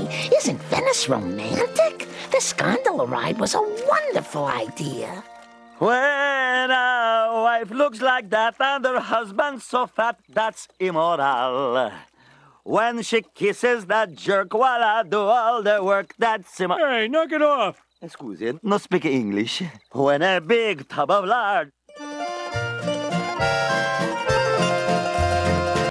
isn't Venice romantic? This gondola ride was a wonderful idea. When a wife looks like that and her husband so fat, that's immoral. When she kisses that jerk while I do all the work, that's immoral. Hey, knock it off. Scusi, no speak English. When a big tub of lard